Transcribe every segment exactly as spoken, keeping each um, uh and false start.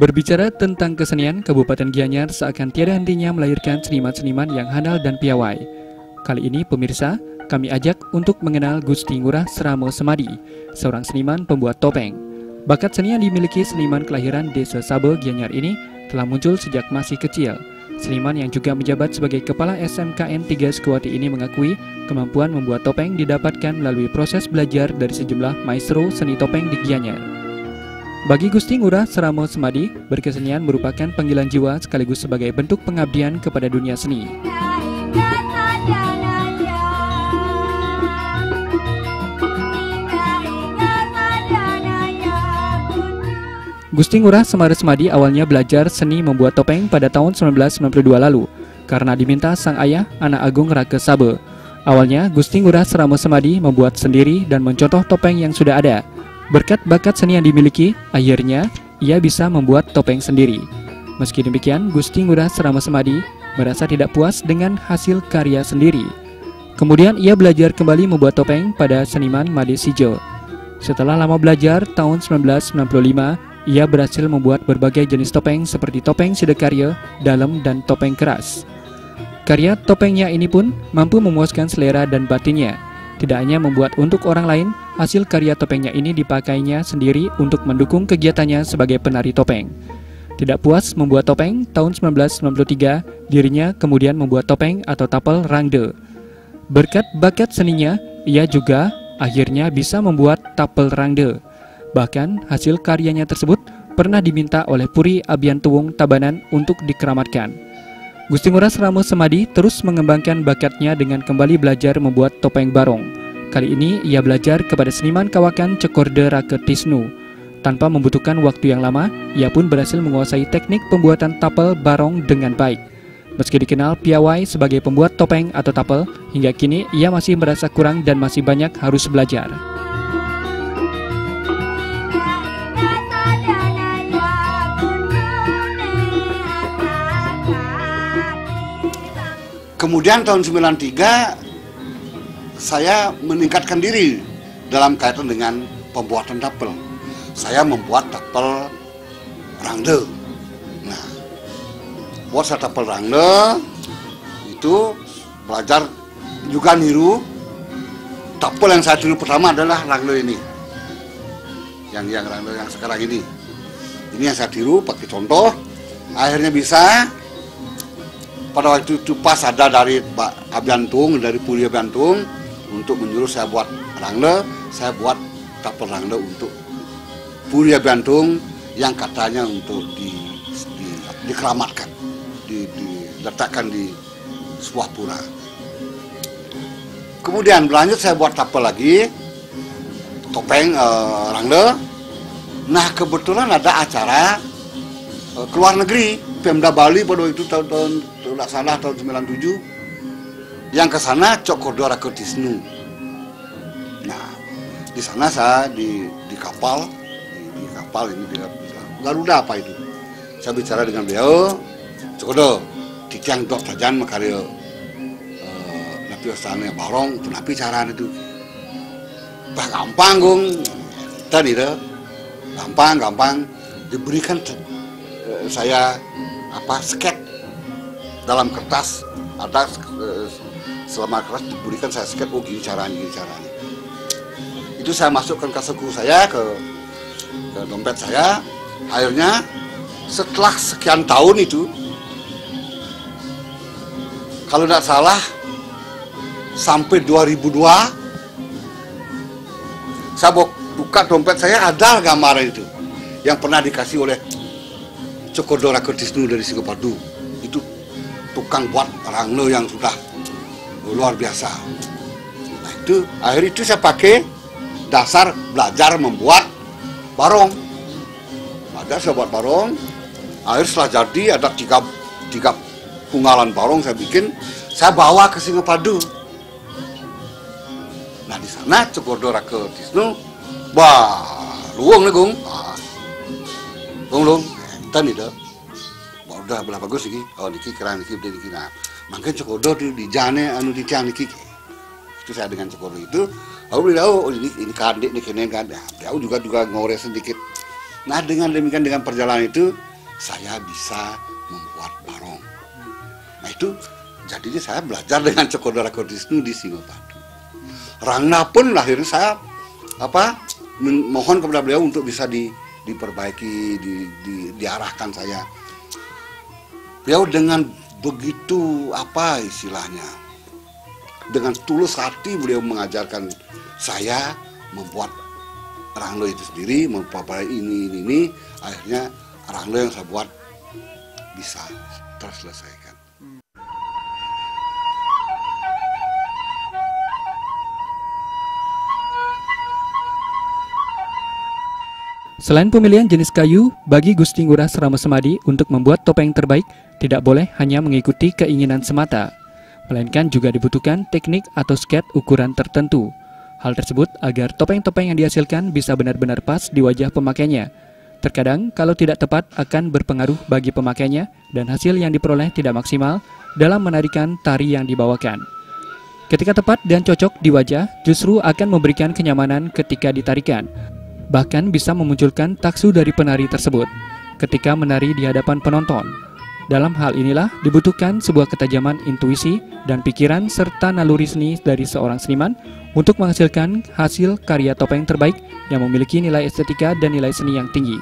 Berbicara tentang kesenian, Kabupaten Gianyar seakan tiada hentinya melahirkan seniman-seniman yang handal dan piawai. Kali ini pemirsa, kami ajak untuk mengenal Gusti Ngurah Sramo Semadi, seorang seniman pembuat topeng. Bakat seni yang dimiliki seniman kelahiran Desa Sabe, Gianyar ini telah muncul sejak masih kecil. Seniman yang juga menjabat sebagai Kepala S M K N tiga Sekuati ini mengakui kemampuan membuat topeng didapatkan melalui proses belajar dari sejumlah maestro seni topeng di Gianyar. Bagi Gusti Ngurah Sramo Semadi, berkesenian merupakan panggilan jiwa sekaligus sebagai bentuk pengabdian kepada dunia seni. Gusti Ngurah Sramo Semadi awalnya belajar seni membuat topeng pada tahun seribu sembilan ratus sembilan puluh dua lalu, karena diminta sang ayah, Anak Agung Rake Sabe. Awalnya, Gusti Ngurah Sramo Semadi membuat sendiri dan mencontoh topeng yang sudah ada. Berkat bakat seni yang dimiliki, akhirnya ia bisa membuat topeng sendiri. Meski demikian, Gusti Ngurah Sramo Semadi merasa tidak puas dengan hasil karya sendiri. Kemudian ia belajar kembali membuat topeng pada seniman Made Sijo. Setelah lama belajar, tahun seribu sembilan ratus sembilan puluh lima, ia berhasil membuat berbagai jenis topeng seperti topeng sidekarya, dalam, dan topeng keras. Karya topengnya ini pun mampu memuaskan selera dan batinnya. Tidak hanya membuat untuk orang lain, hasil karya topengnya ini dipakainya sendiri untuk mendukung kegiatannya sebagai penari topeng. Tidak puas membuat topeng, tahun seribu sembilan ratus sembilan puluh tiga, dirinya kemudian membuat topeng atau tapel rangde. Berkat bakat seninya, ia juga akhirnya bisa membuat tapel rangde. Bahkan, hasil karyanya tersebut pernah diminta oleh Puri Abiantuwung Tabanan untuk dikeramatkan. Gusti Ngurah Sramo Semadi terus mengembangkan bakatnya dengan kembali belajar membuat topeng barong. Kali ini ia belajar kepada seniman kawakan Cokorde Rake Tisnu. Tanpa membutuhkan waktu yang lama, ia pun berhasil menguasai teknik pembuatan tapel barong dengan baik. Meski dikenal piawai sebagai pembuat topeng atau tapel, hingga kini ia masih merasa kurang dan masih banyak harus belajar. Kemudian tahun sembilan puluh tiga saya meningkatkan diri dalam kaitan dengan pembuatan tapel. Saya membuat tapel rangde. Nah, buat saya tapel rangde itu belajar juga niru. Tapel yang saya tiru pertama adalah rangde ini. Yang yang rangde yang sekarang ini. Ini yang saya tiru pakai contoh. Akhirnya bisa. Pada waktu itu pas ada dari Pak Abiantung, dari Puri Abiantung untuk menyuruh saya buat rangde, saya buat tapel rangde untuk Puri Abiantung yang katanya untuk di, di, dikeramatkan, di, diletakkan di sebuah pura. Kemudian berlanjut saya buat tapel lagi, topeng eh, rangde. Nah kebetulan ada acara eh, ke luar negeri, Pemda Bali pada itu tahun-tahun tidak salah tahun sembilan puluh tujuh yang ke sana Cokorde Rake Tisnu. Nah, di sana saya di, di kapal, di, di kapal ini di Garuda apa itu. Saya bicara dengan beliau, Cokorde, titiang dok tajan makarya uh, napi ostane barong, napi cara itu. Bah gampang gong, tadi deh, gampang gampang diberikan uh, saya apa sket dalam kertas ada selama kertas diberikan saya sket, oh gini caranya gini caranya itu saya masukkan ke saku saya ke, ke dompet saya. Akhirnya setelah sekian tahun itu kalau tidak salah sampai dua ribu dua saya buka dompet saya ada gambar itu yang pernah dikasih oleh Cokorde Rake Tisnu dari Singapura. Itu tukang buat rangde yang sudah luar biasa. Nah itu akhir itu saya pakai dasar belajar membuat barong. Ada saya buat barong. Akhir setelah jadi ada tiga, tiga punggalan barong saya bikin. Saya bawa ke Singapura. Nah di sana Cokorde Rake Tisnu, wah luang nih gong, luang luang, tadi dah. Udah belah bagus niki, oh niki keren niki udah niki. Nah, makin Cokorde di, di jane anu di tiang niki. Itu saya dengan Cokorde itu, aku bilang oh ini ini kandik nih kene kan. Nah, aku juga juga ngores sedikit. Nah dengan demikian dengan perjalanan itu saya bisa membuat barong. Nah itu jadinya saya belajar dengan Cokodara Kodisnu di Singopadu. Rangna pun akhirnya saya apa mohon kepada beliau untuk bisa di, diperbaiki, di, di, diarahkan saya. Beliau dengan begitu apa istilahnya, dengan tulus hati beliau mengajarkan saya membuat ranglo itu sendiri, memperbaiki ini ini ini. Akhirnya ranglo yang saya buat bisa terselesaikan. Selain pemilihan jenis kayu, bagi Gusti Ngurah Serama Semadi untuk membuat topeng terbaik tidak boleh hanya mengikuti keinginan semata, melainkan juga dibutuhkan teknik atau skate ukuran tertentu. Hal tersebut agar topeng-topeng yang dihasilkan bisa benar-benar pas di wajah pemakainya. Terkadang kalau tidak tepat akan berpengaruh bagi pemakainya dan hasil yang diperoleh tidak maksimal dalam menarikan tari yang dibawakan. Ketika tepat dan cocok di wajah, justru akan memberikan kenyamanan ketika ditarikan. Bahkan bisa memunculkan taksu dari penari tersebut ketika menari di hadapan penonton. Dalam hal inilah dibutuhkan sebuah ketajaman intuisi dan pikiran serta naluri seni dari seorang seniman untuk menghasilkan hasil karya topeng terbaik yang memiliki nilai estetika dan nilai seni yang tinggi.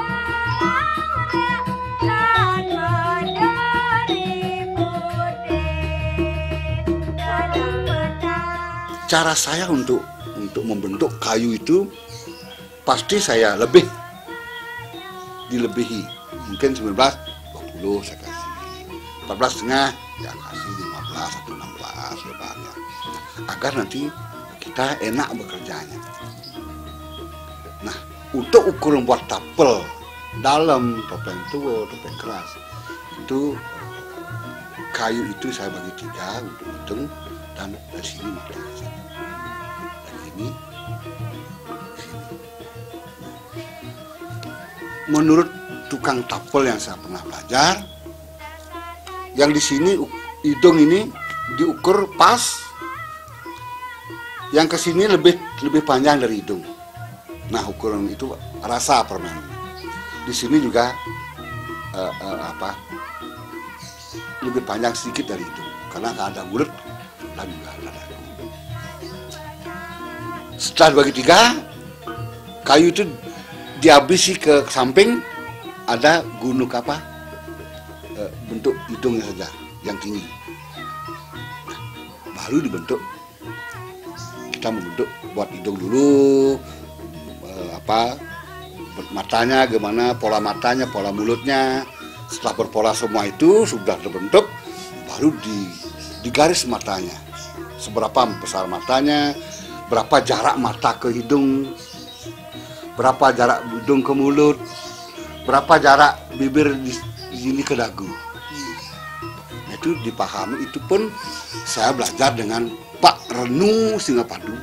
Cara saya untuk untuk membentuk kayu itu pasti saya lebih dilebihi, mungkin sembilan belas, dua puluh saya kasih, empat belas setengah ya kasih lima belas atau enam belas lebarnya, agar nanti kita enak bekerjanya. Nah, untuk ukur membuat tapel dalam topeng tua, topeng keras, itu kayu itu saya bagi tiga untuk hitung, dan dari sini matanya, dari ini. Menurut tukang tapel yang saya pernah belajar, yang di sini hidung ini diukur pas, yang ke sini lebih lebih panjang dari hidung. Nah, ukuran itu rasa permen. Di sini juga uh, uh, apa lebih panjang sedikit dari hidung, karena ada bulat dan juga ada dagu. Setelah dibagi tiga, kayu itu dihabisi ke samping, ada gunung apa e, bentuk hidungnya saja yang tinggi. Nah, baru dibentuk, kita membentuk buat hidung dulu, e, apa matanya gimana, pola matanya, pola mulutnya. Setelah berpola semua itu sudah terbentuk, baru di digaris matanya, seberapa besar matanya, berapa jarak mata ke hidung, berapa jarak hidung ke mulut, berapa jarak bibir di sini ke dagu. Nah, itu dipahami, itu pun saya belajar dengan Pak Renu Singopadu.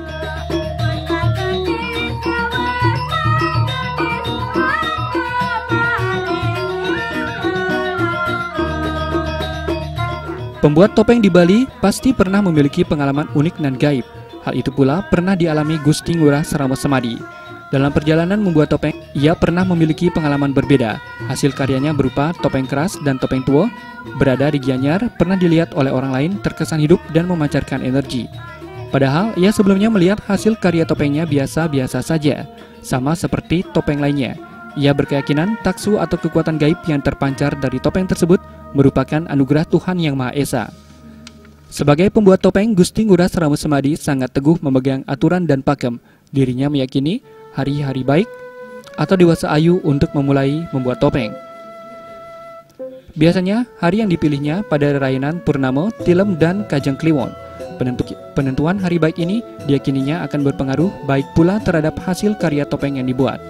Pembuat topeng di Bali pasti pernah memiliki pengalaman unik dan gaib. Hal itu pula pernah dialami Gusti Ngurah Serama Semadi. Dalam perjalanan membuat topeng, ia pernah memiliki pengalaman berbeda. Hasil karyanya berupa topeng keras dan topeng tua, berada di Gianyar, pernah dilihat oleh orang lain terkesan hidup dan memancarkan energi. Padahal, ia sebelumnya melihat hasil karya topengnya biasa-biasa saja, sama seperti topeng lainnya. Ia berkeyakinan taksu atau kekuatan gaib yang terpancar dari topeng tersebut merupakan anugerah Tuhan Yang Maha Esa. Sebagai pembuat topeng, Gusti Ngurah Serama Semadi sangat teguh memegang aturan dan pakem. Dirinya meyakini hari-hari baik atau dewasa ayu untuk memulai membuat topeng. Biasanya, hari yang dipilihnya pada Rayanan Purnama, Tilem, dan Kajang Kliwon. Penentu, penentuan hari baik ini diyakininya akan berpengaruh baik pula terhadap hasil karya topeng yang dibuat.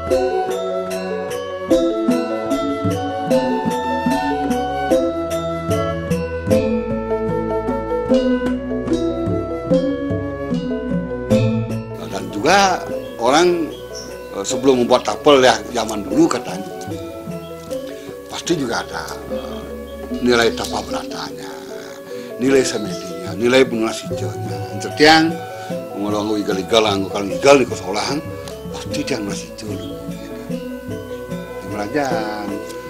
Dan juga orang sebelum membuat tapel ya zaman dulu katanya pasti juga ada nilai tapa beratanya, nilai semedinya, nilai bunga hijaunya. Setiang ngolong igal-igal, anggokan igal di kosolang pasti tiang nasi hijau. Kerajaan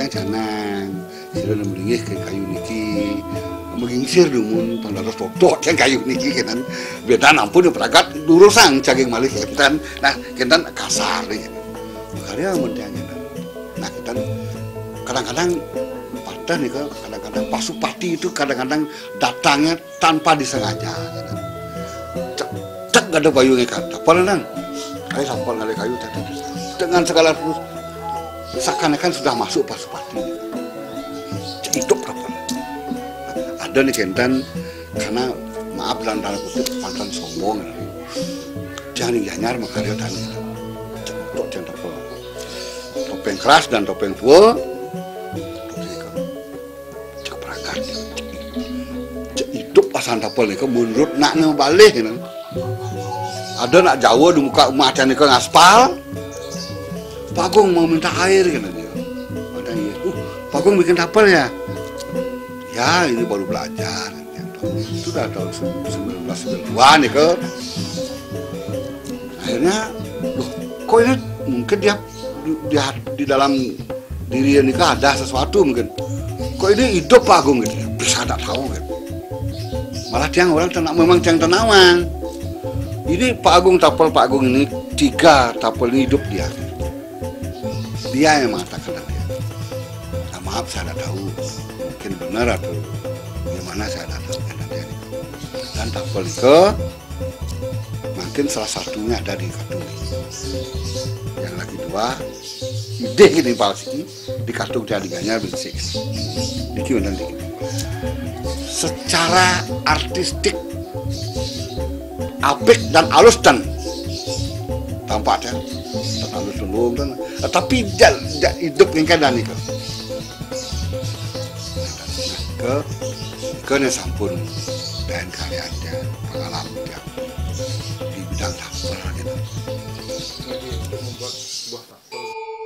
yang canang sila meringih ke kayu niki mengingsir dumun pandaros foto yang kayu niki kenan beda nampun peragat durusang caging malih kentan nah kentan kasar nih karya mendiangnya nah kentan kadang-kadang pada nih kadang-kadang Pasupati itu kadang-kadang datangnya tanpa disengaja gitu. Cek, cek gak ada bayungnya kan tapal nang kayu sampal ngali kayu tadi dengan segala seakan-akan sudah masuk Pasupati hidup kapal ada nih kentan karena maaf dalam tanda kutip pantan sombong jangan nyanyar makarya tani cek jangan tapal topeng keras dan topeng tua cek peragat cek hidup pasan tapal nih menurut naknya balik gitu. Ada nak Jawa di muka macam ni ke ngaspal, Pak Agung mau minta air kan dia. Ada iya, uh, Pak Agung bikin tapel ya? Ya ini baru belajar. Itu dah tahun sembilan belas sembilan puluh dua nih ke. Akhirnya, loh, kok ini mungkin dia di, di dalam diri ini kan ada sesuatu mungkin. Kok ini hidup Pak Agung gitu? Bisa tak tahu kan? Malah tiang orang tenang, memang tiang tenawang. Ini Pak Agung tapel Pak Agung ini tiga tapel ini hidup dia. Dia yang mengatakan dia. Nah, maaf saya tidak tahu mungkin benar atau gimana saya tidak tahu kan dia. Dan tapel itu mungkin salah satunya ada di Katung. Yang lagi dua ide ini palsi di Katung dia diganya bisik. Diki dan diki. Secara artistik apik dan alus dan tampaknya dan alus sulung dan tapi jal, jal hidup yang kan dan itu ke ke ne sampun dan karyanya pengalaman dia di bidang tapel gitu. Untuk membuat sebuah tapel.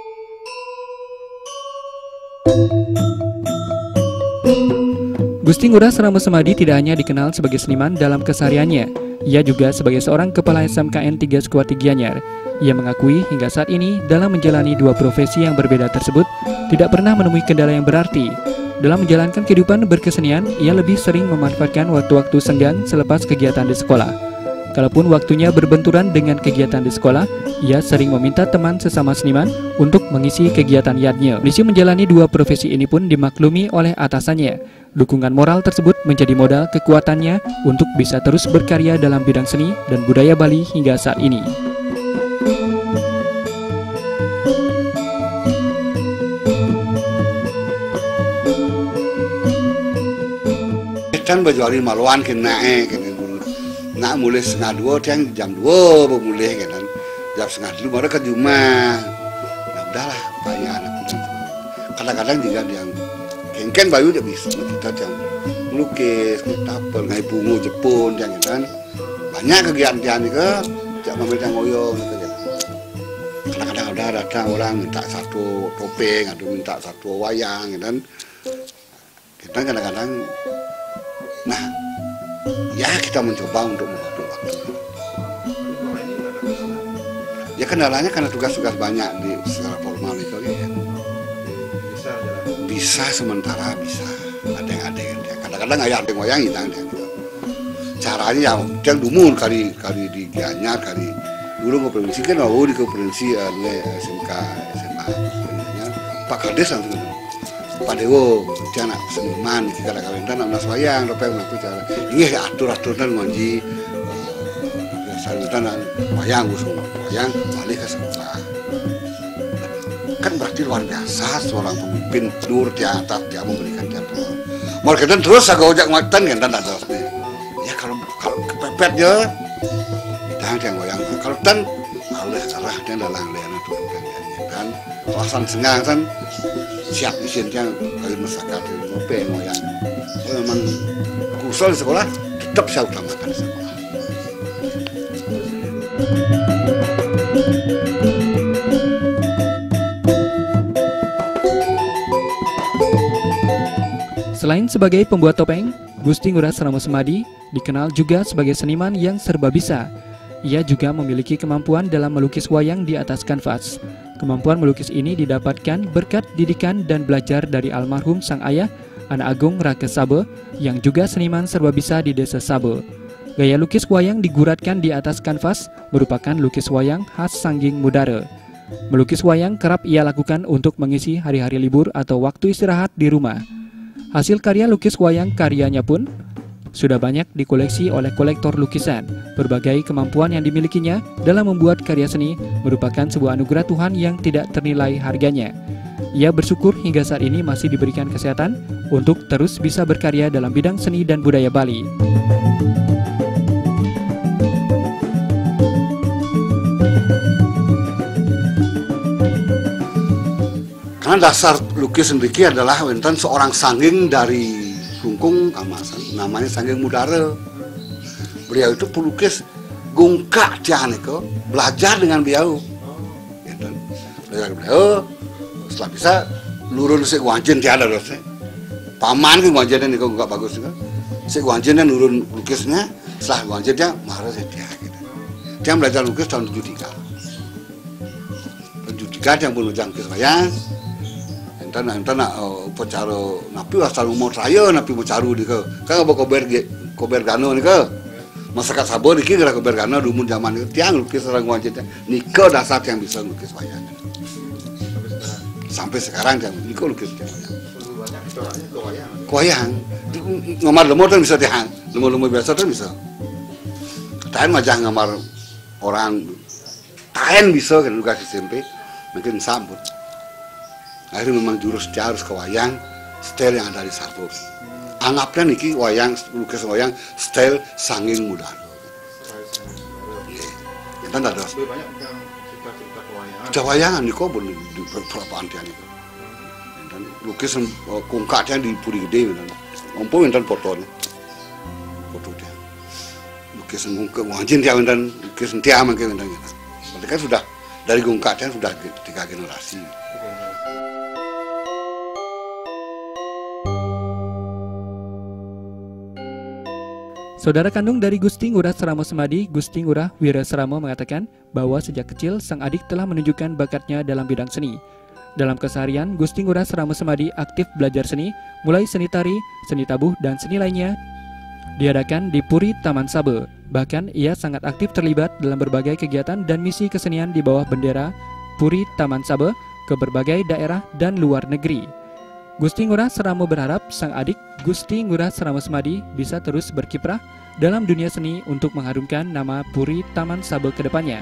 Gusti Ngurah Srama Semadi tidak hanya dikenal sebagai seniman dalam kesehariannya. Ia juga sebagai seorang kepala S M K N tiga Sekuati Gianyar. Ia mengakui hingga saat ini dalam menjalani dua profesi yang berbeda tersebut tidak pernah menemui kendala yang berarti. Dalam menjalankan kehidupan berkesenian, ia lebih sering memanfaatkan waktu-waktu senggang selepas kegiatan di sekolah. Kalaupun waktunya berbenturan dengan kegiatan di sekolah, ia sering meminta teman sesama seniman untuk mengisi kegiatan yadnya. Kondisi menjalani dua profesi ini pun dimaklumi oleh atasannya. Dukungan moral tersebut menjadi modal kekuatannya untuk bisa terus berkarya dalam bidang seni dan budaya Bali hingga saat ini. Kan bajuari maluan kena eh kena nak mulai setengah dua tiang jam dua baru mulai kan jam setengah dulu baru ke rumah. Nah udahlah banyak anak kadang-kadang juga yang kengken bayu dia bisa kita yang melukis, tapel, ngai bungu Jepun yang kan banyak kegiatan ini ke jak meminta ngoyo gitu kan. Kadang-kadang ada datang orang minta satu topeng atau minta satu wayang kan. Kita kadang-kadang nah ya kita mencoba untuk membantu waktu. Ya kendalanya karena tugas-tugas banyak di secara formal itu ya. Bisa, bisa sementara bisa ada yang ada yang kadang-kadang ayah ada yang wayang itu gitu. Caranya yang yang dumur kali kali di Gianyar kali dulu ke provinsi kan oh di ke provinsi ada S M K S M A Pak Kades langsung Pak Dewo dia anak seniman kita ada kalender anak wayang tapi aku cara ini atur-aturan ngaji salutan wayang usung wayang balik ke sekolah kan berarti luar biasa seorang pemimpin nur di atas dia memberikan jadwal. Mau kita terus agak ojek ngatan kan dan ada ya kalau kalau kepepet ya jangan yang wayang kalau tan oleh arah dan dalang leana turun dan kawasan senggang kan siap isinnya kayu masyarakat ngope wayang memang kusol di sekolah tetap saya utamakan di sekolah. Selain sebagai pembuat topeng, Gusti Ngurah Srama Semadi dikenal juga sebagai seniman yang serba bisa. Ia juga memiliki kemampuan dalam melukis wayang di atas kanvas. Kemampuan melukis ini didapatkan berkat didikan dan belajar dari almarhum sang ayah, Anak Agung Rake Sabe, yang juga seniman serba bisa di desa Sabe. Gaya lukis wayang diguratkan di atas kanvas, merupakan lukis wayang khas Sangging Mudare. Melukis wayang kerap ia lakukan untuk mengisi hari-hari libur atau waktu istirahat di rumah. Hasil karya lukis wayang karyanya pun sudah banyak dikoleksi oleh kolektor lukisan. Berbagai kemampuan yang dimilikinya dalam membuat karya seni merupakan sebuah anugerah Tuhan yang tidak ternilai harganya. Ia bersyukur hingga saat ini masih diberikan kesehatan untuk terus bisa berkarya dalam bidang seni dan budaya Bali. Karena dasar lukis sendiri adalah wenten seorang sangging dari Klungkung, namanya Sangging Mudare. Beliau itu pelukis gungka tian itu, belajar dengan beliau. Gitu. Belajar beliau, setelah bisa nurun si wanjen tiada dosnya. Paman ke wanjennya nih kok nggak bagus juga. Si wanjennya nurun lukisnya, setelah wanjennya marah saya dia. Gitu. Dia belajar lukis tahun tujuh tiga. tujuh tiga yang belum jangkis wayang. Enten enten nak upacara napi asal umur saya napi mau caru di ke kan apa kober kober gano ni ke masyarakat Sabe iki gerak kober gano dumun zaman itu tiang lukis orang wajibnya niko dasar yang bisa lukis wayang sampai sekarang yang niko lukis wayang wayang ngamar lemur kan bisa tiang lemur lemur biasa kan bisa tahan majah ngamar orang tahan bisa kan lukis S M P mungkin sambut. Akhirnya memang jurus dia harus ke wayang style yang ada di Sabe. Anggapnya niki wayang lukis wayang style Sangging Mudare. Kita nggak ada. Banyak yang cerita-cerita kewayangan. Cawayangan niko pun di beberapa antian itu. Dan lukis kungkatnya di Puri Gede, mampu minta fotonya, foto dia. Lukis kungkat wajin dia dan lukis dia mungkin minta gitu. Berarti kan sudah dari kungkatnya sudah tiga generasi. Saudara kandung dari Gusti Ngurah Seramo Semadi, Gusti Ngurah Wira Seramo mengatakan bahwa sejak kecil sang adik telah menunjukkan bakatnya dalam bidang seni. Dalam keseharian, Gusti Ngurah Seramo Semadi aktif belajar seni, mulai seni tari, seni tabuh, dan seni lainnya diadakan di Puri Taman Sabe. Bahkan ia sangat aktif terlibat dalam berbagai kegiatan dan misi kesenian di bawah bendera Puri Taman Sabe ke berbagai daerah dan luar negeri. Gusti Ngurah Seramo berharap sang adik Gusti Ngurah Seramo Semadi bisa terus berkiprah dalam dunia seni untuk mengharumkan nama Puri Taman Sabe ke depannya.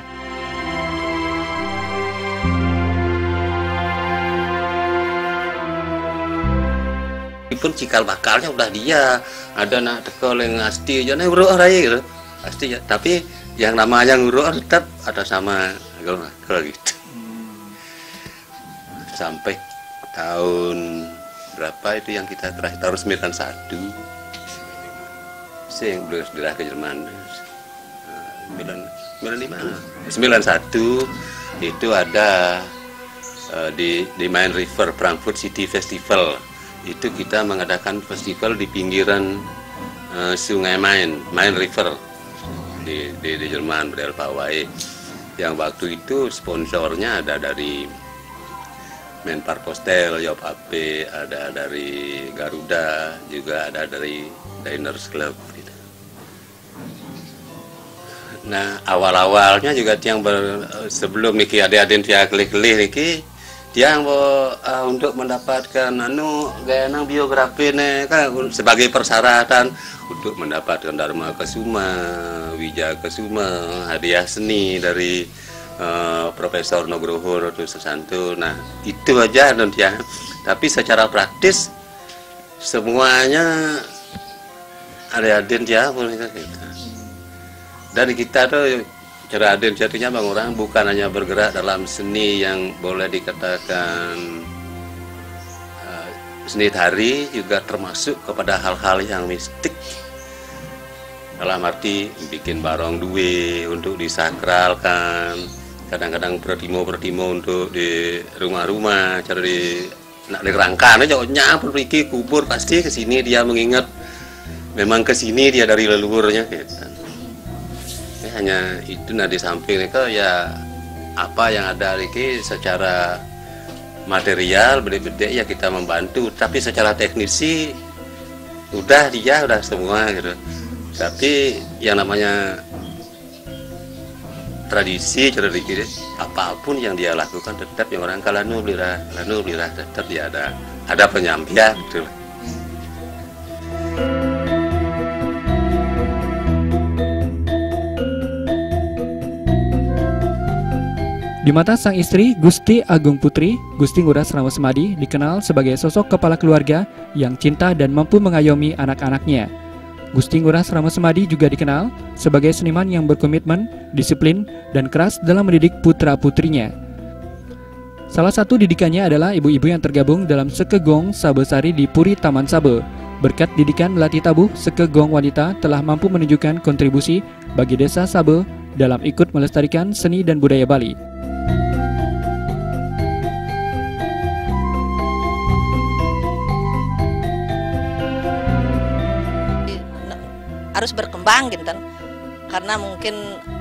Pun cikal bakalnya udah dia ada nak tekol yang asti aja nih urut raya gitu pasti ya, tapi yang namanya ngurut tetap ada sama agama gitu sampai tahun berapa itu yang kita terakhir tahun sembilan satu saya yang belum sudah ke Jerman sembilan lima sembilan satu itu ada uh, di di Main River Frankfurt City Festival. Itu kita mengadakan festival di pinggiran uh, sungai Main Main River di di, di Jerman Berdel Pawai yang waktu itu sponsornya ada dari Menpar Postel, Yop A P, ada dari Garuda, juga ada dari Diners Club. Gitu. Nah awal-awalnya juga tiang ber, sebelum niki adik-adik dia kelih-kelih niki, tiang uh, untuk mendapatkan anu gaya nang biografi nih kan sebagai persyaratan untuk mendapatkan Dharma Kesuma, Wija Kesuma, hadiah seni dari Uh, Profesor Nugroho Ratu Susanto. Nah itu aja non ya. Tapi secara praktis semuanya ada aden ya kita. Dan kita tuh cara aden jatuhnya bang orang bukan hanya bergerak dalam seni yang boleh dikatakan uh, seni tari, juga termasuk kepada hal-hal yang mistik. Dalam arti bikin barong duwe untuk disakralkan, kadang-kadang pertimo-pertimo untuk di rumah-rumah, cara di nak dirangkan aja, nyapun Riki kubur pasti ke sini dia mengingat memang ke sini dia dari leluhurnya gitu. Ya, hanya itu nah di samping itu ya apa yang ada ini secara material beda-beda ya kita membantu, tapi secara teknisi udah dia udah semua gitu. Tapi yang namanya tradisi cara dikira apapun yang dia lakukan tetap yang orang kalau nu belirah, nu belirah tetap dia ada ada penyampaian gitu. Di mata sang istri, Gusti Agung Putri, Gusti Ngurah Sramasmadi dikenal sebagai sosok kepala keluarga yang cinta dan mampu mengayomi anak-anaknya. Gusti Ngurah Sramasmadi juga dikenal sebagai seniman yang berkomitmen, disiplin, dan keras dalam mendidik putra-putrinya. Salah satu didikannya adalah ibu-ibu yang tergabung dalam Sekegong Sabesari di Puri Taman Sabe. Berkat didikan melatih tabuh, Sekegong wanita telah mampu menunjukkan kontribusi bagi desa Sabe dalam ikut melestarikan seni dan budaya Bali. Harus berkembang gitu kan, karena mungkin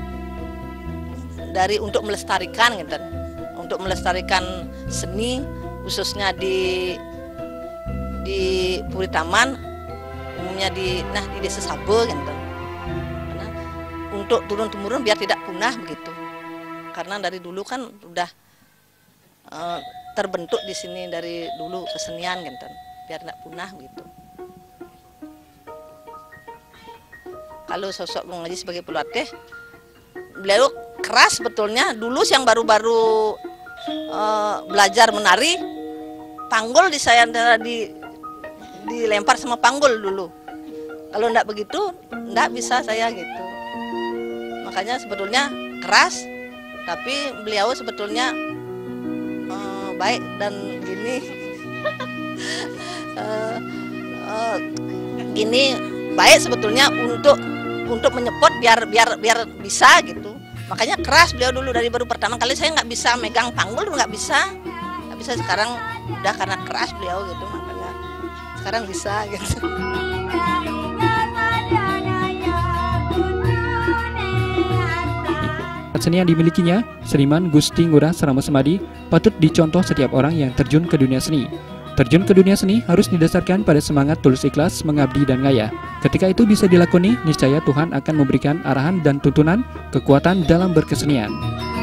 dari untuk melestarikan gitu kan, untuk melestarikan seni khususnya di di Puri Taman, umumnya di nah di desa Sabe gitu kan. Karena untuk turun temurun biar tidak punah begitu, karena dari dulu kan udah uh, terbentuk di sini dari dulu kesenian gitu kan, biar tidak punah gitu. Kalau sosok Bung Haji sebagai pelatih, beliau keras sebetulnya. Dulu yang baru-baru uh, belajar menari, panggul di saya di dilempar sama panggul dulu. Kalau enggak begitu, enggak bisa saya gitu. Makanya sebetulnya keras, tapi beliau sebetulnya uh, baik dan gini, uh, uh, gini baik sebetulnya untuk untuk menyepot biar biar biar bisa gitu. Makanya keras beliau dulu dari baru pertama kali saya nggak bisa megang panggul, nggak bisa nggak bisa sekarang udah karena keras beliau gitu, makanya sekarang bisa gitu. Seni yang dimilikinya, seniman Gusti Ngurah Sramasmadi patut dicontoh setiap orang yang terjun ke dunia seni. Terjun ke dunia seni harus didasarkan pada semangat tulus ikhlas, mengabdi dan ngayah. Ketika itu bisa dilakoni, niscaya Tuhan akan memberikan arahan dan tuntunan kekuatan dalam berkesenian.